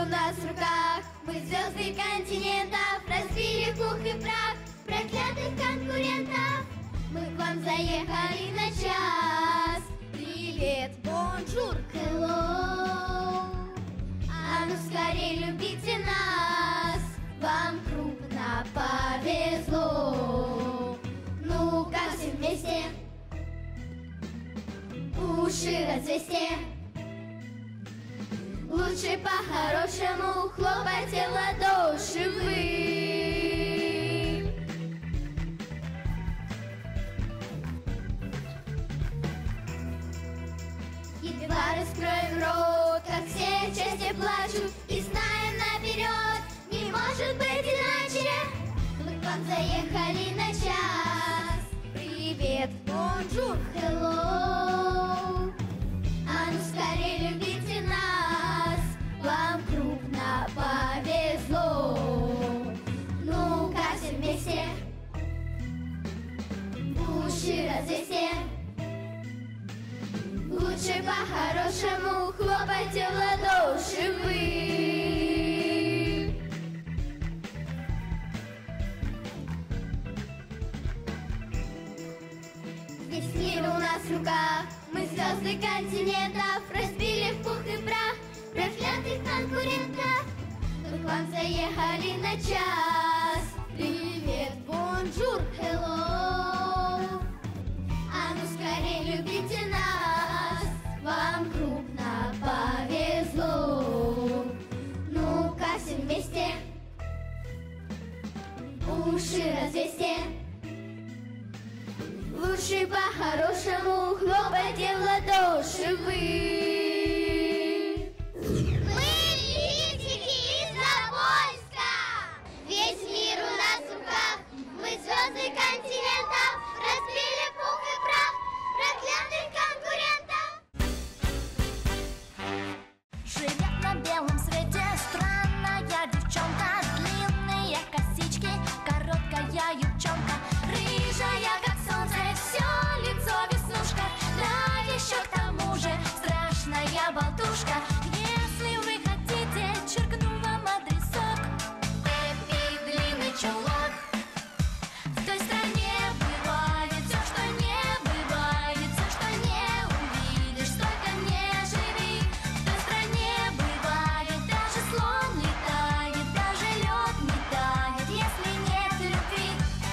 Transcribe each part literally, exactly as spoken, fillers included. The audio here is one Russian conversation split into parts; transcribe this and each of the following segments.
нас в руках, мы звезды континентов, разбили в пух и прах проклятых конкурентов. Мы к вам заехали на час. Привет, бонжур, hello. А ну скорее любите нас, вам крупно повезло. Ну-ка все вместе уши развесьте. Лучше по-хорошему хлопайте в ладоши вы. Едва раскроем рот, как все части плачут, и знаем наперед, не может быть иначе. Мы к вам заехали на час. Привет, бонжур, hello. А ну скорее любите нас, вам крупно повезло. Ну-ка все вместе уши развесьте. Лучше по-хорошему хлопайте в ладоши вы. Весь мир у нас в руках, мы звезды континентов, разбили в пух и прах проклятых конкурентов. Мы к вам заехали на час. Привет, бонжур, hello. А ну скорее любите нас, вам крупно повезло. Ну-ка все вместе уши развесьте. Лучше по-хорошему хлопайте в ладоши вы. Мы летчики из Завольска. Весь мир у нас в руках, мы звезды континентов, разбили в пух и прах проклятых конкурентов. Живет на белом свете странная девчонка, длинные косички, короткая юбчонка, рыжая как солнце, все лицо веснушка, да еще к тому же страшная болтушка. Если вы хотите, черкну вам адресок. Пеппи длинный чулок. В той стране бывает все, что не бывает, все, что не увидишь, столько не живи. В той стране бывает даже слон летает, даже лед не тает, если нет любви.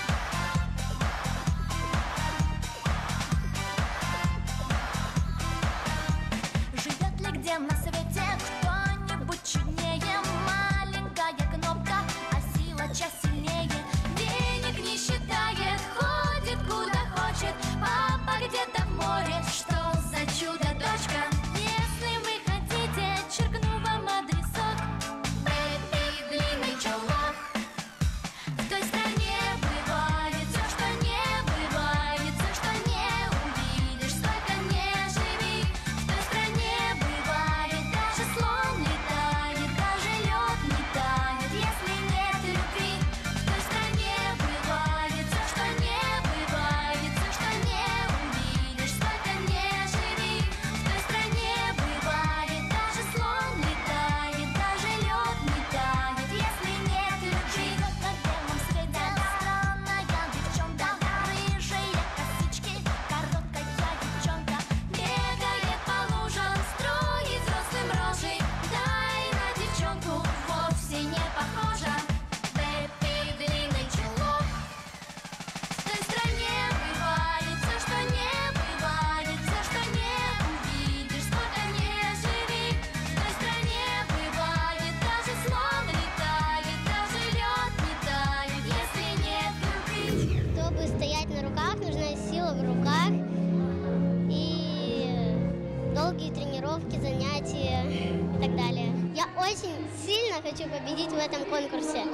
Живет ли где на свете кто-нибудь чуднее? Маленькая кнопка, а сила час сильнее. Денег не считает, ходит куда хочет. Папа где-то в море, что за чудо-дочка? Если вы хотите, черкну вам адресок. Пеппи длинный чулок. В той стране бывает все, что не бывает, все, что не увидишь, столько не живи. В той стране бывает даже слон летает, даже лед не тает, если нет любви. В той стране бывает все, что не бывает, все, что не увидишь, столько не живи. В той стране бывает даже слон летает, даже лед не тает, если нет любви. На белом свете странная девчонка, рыжие косички, короткая юбчонка, бегает по лужам, строит взрослым рожи, да и на девчонку вовсе не похожа. Пеппи длинный чулок. В той стране бывает все, что не бывает, все, что не увидишь, сколько не живи. В той стране бывает даже слон летает, даже лед не тает, если нет любви. Чтобы стоять на руках, нужна сила в руках и долгие тренировки, занятия и так далее. Я очень сильно хочу победить в этом конкурсе.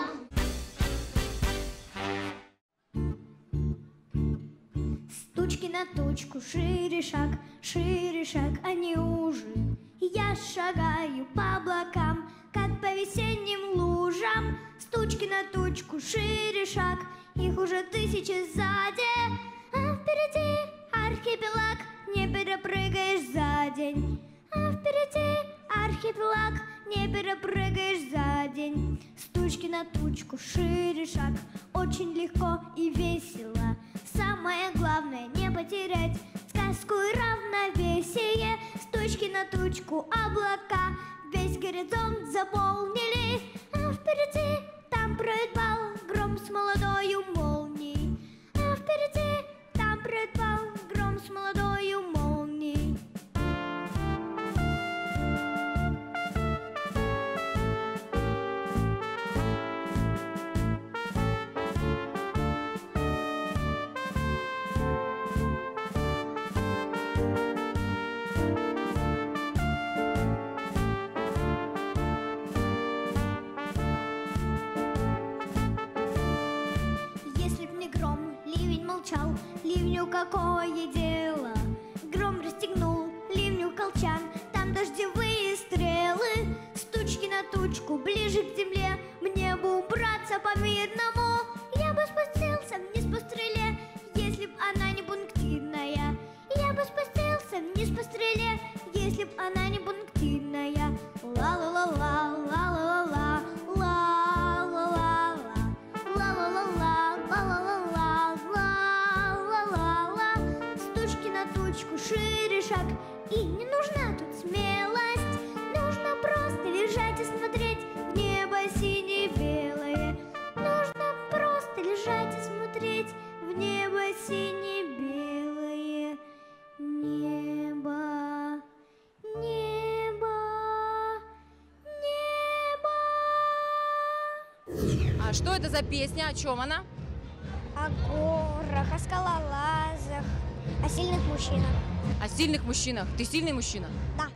С тучки на тучку, шире шаг, шире шаг, а не уже. Я шагаю по облакам, как по весенним лужам. С тучки на тучку, шире шаг, их уже тысячи сзади. А впереди архипелаг, не перепрыгаешь за день. А впереди архипелаг, не перепрыгаешь за день. С тучки на тучку шире шаг, очень легко и весело. Самое главное не потерять сказку и равновесие. С тучки на тучку облака весь горизонт заполнили, а впереди там пройдет бал, гром с молодою молнией. А впереди там пройдет бал, гром с молодою молнией. Ливню какое дело, гром расстегнул ливню колчан, там дождевые стрелы. С тучки на тучку ближе к земле, мне бы убраться по-мирному. Я бы спустился вниз по стреле, если б она не пунктирная. Я бы спустился вниз по стреле, если б она не пунктирная. Ла-ла-ла-ла, ла-ла-ла-ла, ла-ла-ла-ла, ла-ла-ла-ла, ла-ла-ла-ла. Шире шаг, и не нужна тут смелость. Нужно просто лежать и смотреть в небо сине-белое. Нужно просто лежать и смотреть в небо сине-белое. Небо, небо, небо. А что это за песня? О чем она? О горах, о скалолазах, о сильных мужчинах. О сильных мужчинах. Ты сильный мужчина? Да.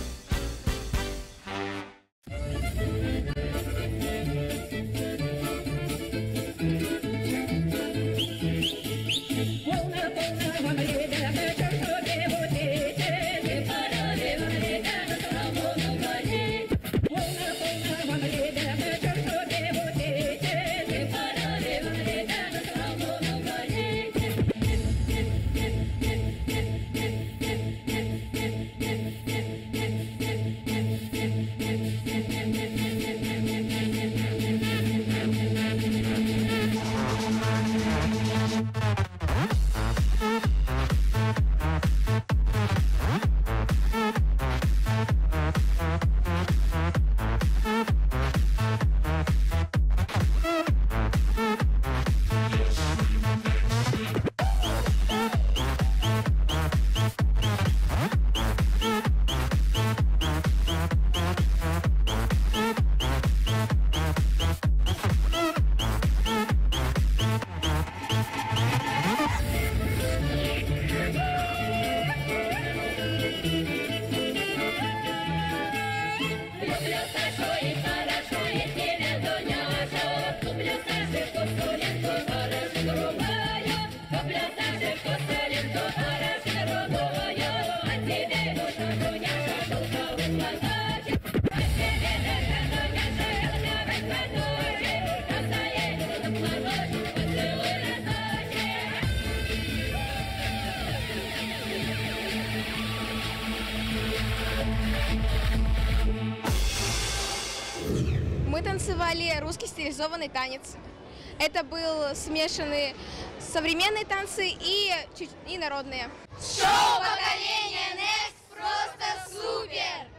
Мы танцевали русский стилизованный танец. Это был смешанный современные танцы и, и народные. Шоу поколения Next просто супер!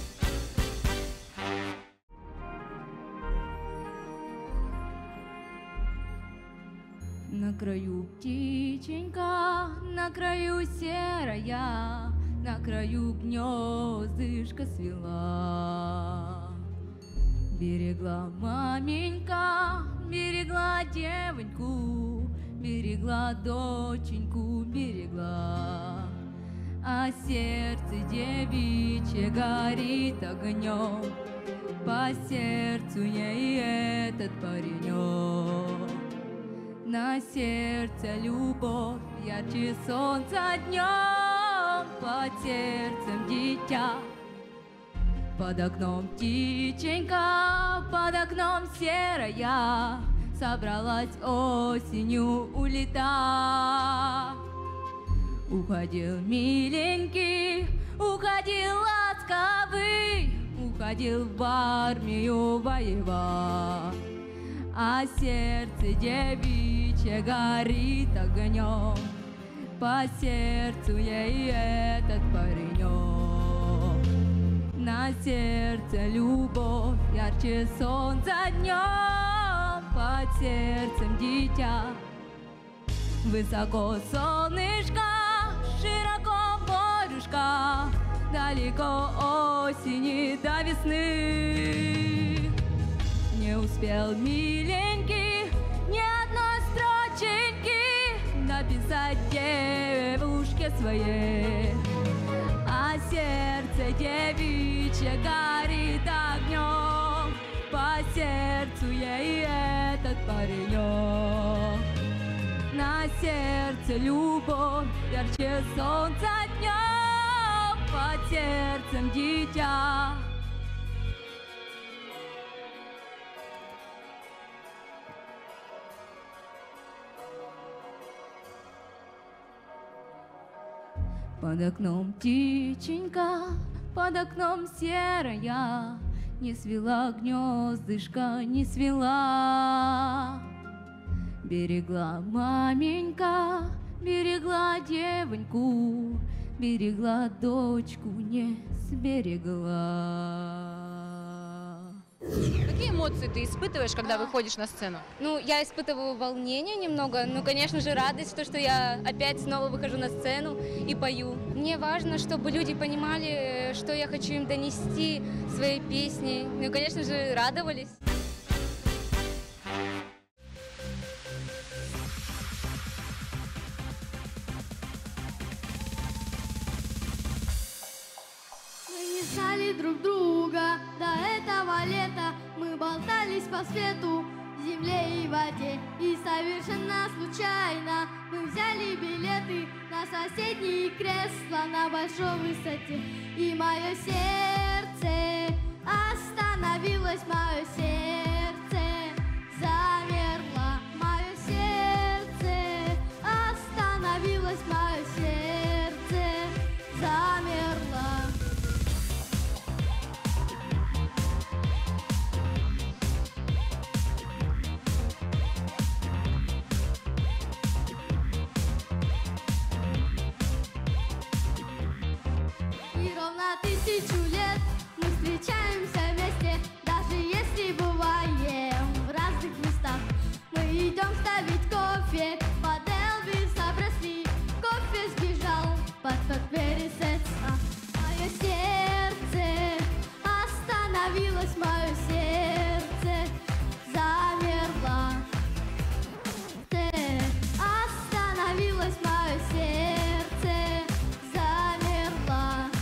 На краю птиченька, на краю серая, на краю гнездышко свела. Берегла маменька, берегла девоньку, берегла доченьку, берегла. А сердце девичье горит огнем, по сердцу ей этот паренек. На сердце любовь ярче солнца днем, под сердцем дитя. Под окном птиченька, под окном серая, собралась осенью улета. Уходил миленький, уходил ласковый, ходил в армию воевать, а сердце девичье горит огнем, по сердцу ей этот паренек. На сердце любовь ярче солнца днем, под сердцем дитя. Высоко солнышко, широко морюшка, далеко осени до весны. Не успел миленький ни одной строченьки написать девушке своей, а сердце девичье горит огнем, по сердцу ей этот паренек. На сердце любовь ярче солнца днем, под сердцем дитя. Под окном птиченька, под окном серая, не свела гнездышко, не свела. Берегла маменька, берегла девоньку, берегла дочку, не сберегла. Какие эмоции ты испытываешь, когда выходишь на сцену? Ну, я испытываю волнение немного, ну, конечно же, радость, то, что я опять снова выхожу на сцену и пою. Мне важно, чтобы люди понимали, что я хочу им донести своей песней, ну и, конечно же, радовались. Знали друг друга до этого лета, мы болтались по свету, земле и воде, и совершенно случайно мы взяли билеты на соседние кресла на большой высоте, и мое сердце остановилось, мое сердце замерло, мое сердце остановилось, мое сердце замерло. Тысячу лет мы встречаемся вместе, даже если бываем в разных местах. Мы идем ставить кофе под Элвиса Пресли, кофе сбежал под подпересетса. Мое сердце остановилось, мое сердце замерло. Остановилось мое сердце замерло.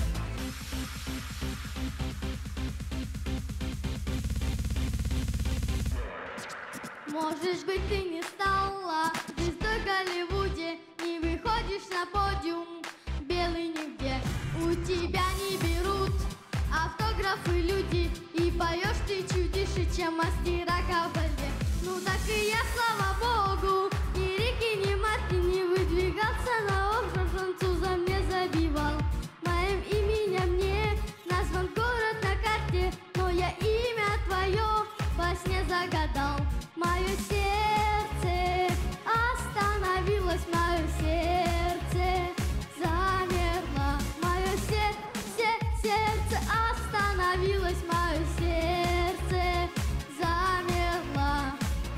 Можешь быть, ты не стала звездой в Голливуде, не выходишь на подиум, белый нигде. У тебя не берут автографы люди, и поешь ты чудише, чем мастера кабалье. Ну так и я, слава богу, ни Рики, ни Мартин не выдвигался на остров, французам не забивал. Моим именем не назван город на карте, но я имя твое во сне загадал. Мое сердце остановилось, мое сердце замерло. Мое сердце, сердце остановилось, мое сердце замерло.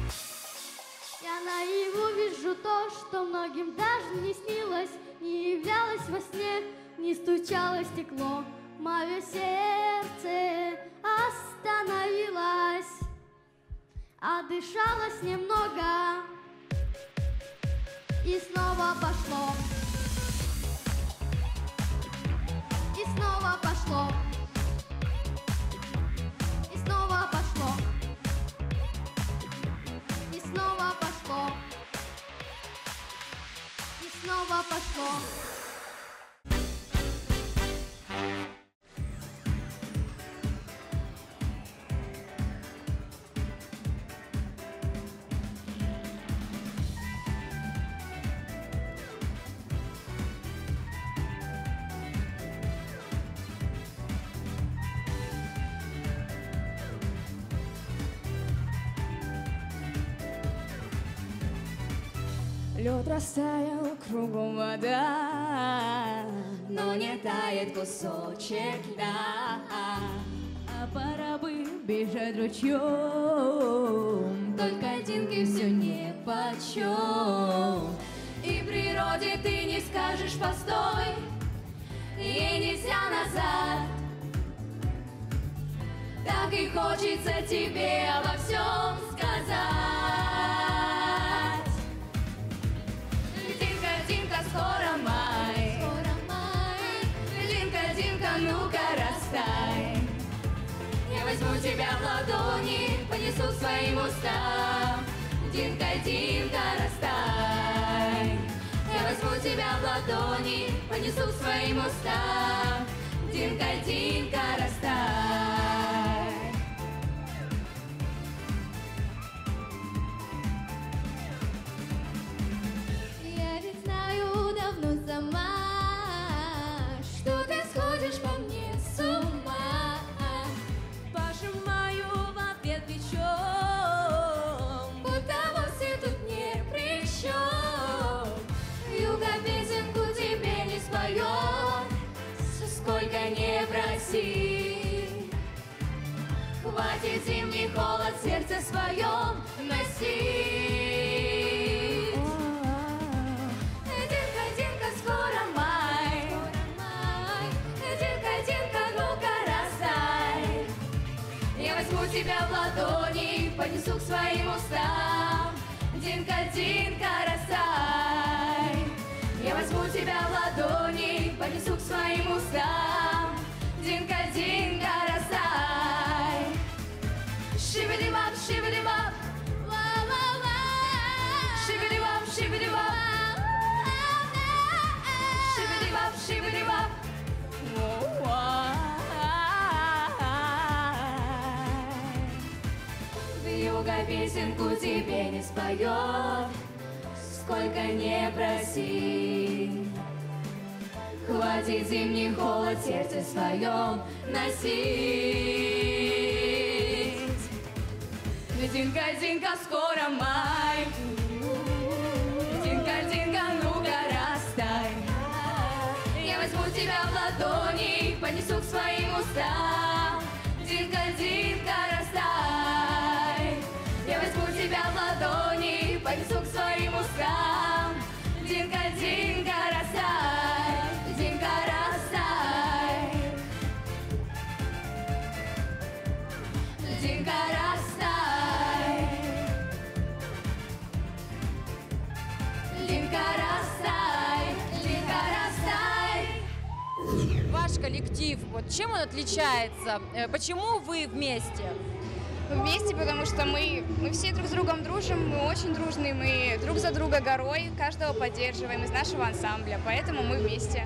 Я наяву вижу то, что многим даже не снилось, не являлось во сне, не стучало стекло. Мое сердце остановилось, отдышалось немного и снова пошло, и снова пошло, и снова пошло, и снова пошло, и снова пошло. Лед растаял, кругом вода, но не тает кусочек льда. А пора бы бежать ручьем, только одинки все нипочем. И природе ты не скажешь постой, ей нельзя назад. Так и хочется тебе обо всем сказать. Динка, Динка, скоро май, скоро май. Динка, Динка, ну-ка растай. Я возьму тебя в ладони, понесу к своим устам. Динка, Динка, растай. Я возьму тебя в ладони, понесу к своим устам. Динка, Динка, растай. Я ведь знаю давно сама, что ты сходишь по мне с ума. Пожимаю в ответ плечом, будто вовсе тут не при чем. Вьюга песенку тебе не споет, сколько не проси. Хватит зимний холод в сердце своем носить. Динка, Динка, скоро май, Динка, Динка, ну-ка растай. Я возьму тебя в ладони, понесу к своим устам. Динка, Динка, растай. Я возьму тебя в ладони, понесу к своим устам. Динка, Динка, растай. Шибиди-бап, шибиди-бап, ла-ла-ла. Шибиди-бап, шибиди-бап, шибиди-бап, шибиди-бап. Вьюга песенку тебе не споет, сколько не проси. Хватит зимний холод в сердце своем носить. Динка, Динка, скоро май. Динка, Динка, ну-ка растай. Я возьму тебя в ладони, понесу к своим устам. Динка, Динка, растай. Я возьму тебя в ладони, понесу к своим устам. Динка, Динка, растай. Динка, растай. Динка, растай. Динка, растай. Динка, растай. Ваш коллектив, вот чем он отличается? Э, Почему вы вместе? Мы вместе, потому что мы, мы все друг с другом дружим, мы очень дружные, мы друг за друга горой, каждого поддерживаем из нашего ансамбля, поэтому мы вместе.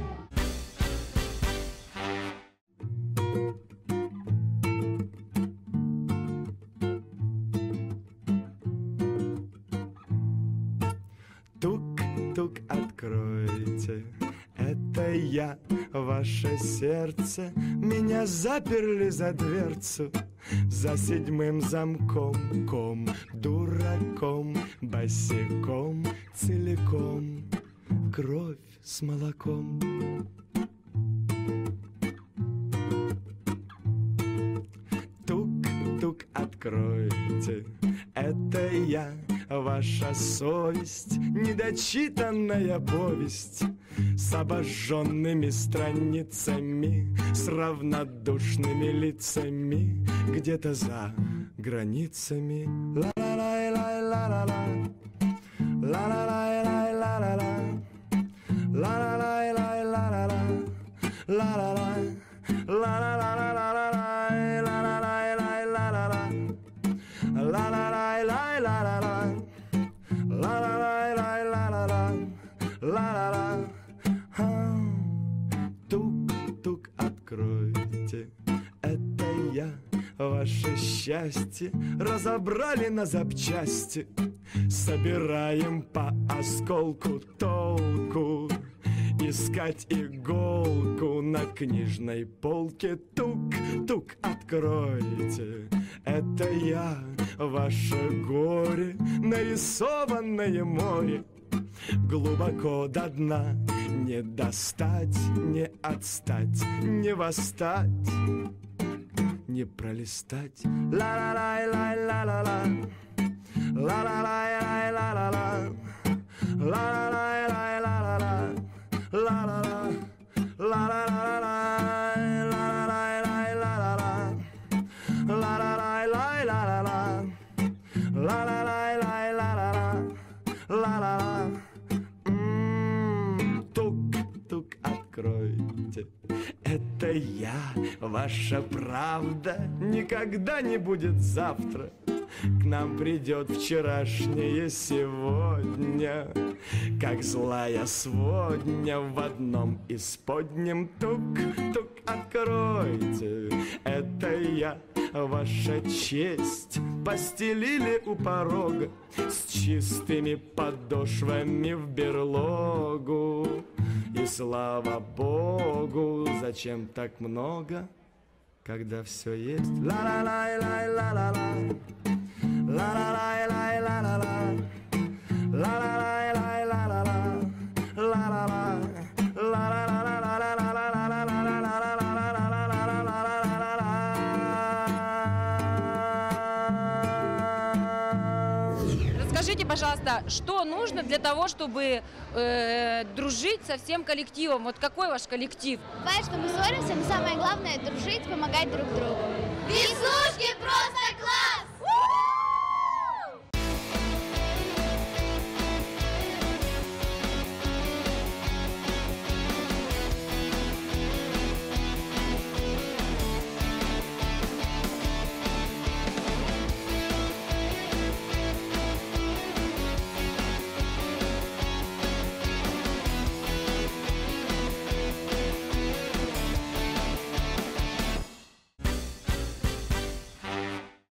Тук-тук, откройте, это я, ваше сердце. Меня заперли за дверцу, за седьмым замком, ком, дураком, босиком, целиком, кровь с молоком. Тук-тук, откройте, это я, ваша совесть, недочитанная повесть с обожженными страницами, с равнодушными лицами где-то за границами. Ла-ла-лай-лай-ла-ла-ла, ла-ла-лай-лай-ла-ла-ла, ла-ла-лай-лай-ла-ла-ла, ла-ла-лай, ла-ла-ла-ла-ла-лай, ла-ла-лай-лай-ла-ла-ла, ла-ла-лай-лай-ла-ла-ла, ла-ла-лай-лай-ла-ла-ла, ла-ла-ла. Тук-тук, откройте, это я, ваше счастье. Разобрали на запчасти, собираем по осколку, толку искать иголку на книжной полке. Тук-тук, откройте, это я, ваше горе, нарисованное море. глубоко до дна. Не достать, не отстать, не восстать, не пролистать. Ла-ла-лай-лай-ла-ла-ла, ла-ла-лай-лай-ла-ла-ла, ла-ла-лай-лай-ла-ла-ла, ла-ла-ла, ла-ла-лай-лай-ла-ла-ла, ла-ла-лай-лай-ла-ла-ла, ла-ла-лай-лай-ла-ла-ла, ла-ла-ла. Тук-тук, откройте. Это я, ваша правда. Никогда не будет завтра. К нам придет вчерашнее сегодня, как злая сводня в одном исподнем. Тук-тук, откройте. Это я, ваша честь. Постелили у порога с чистыми подошвами в берлогу. И слава Богу, зачем так много, когда все есть? Ла-ла-лай-лай-ла-ла-ла, ла-ла-лай-лай-ла-ла-ла, ла-ла-лай-лай-ла-ла-ла, ла-ла-ла, Расскажите, пожалуйста, что нужно для того, чтобы э, дружить со всем коллективом? Вот какой ваш коллектив? Бывает, что мы ссоримся, но самое главное — дружить, помогать друг другу. Веснушки просто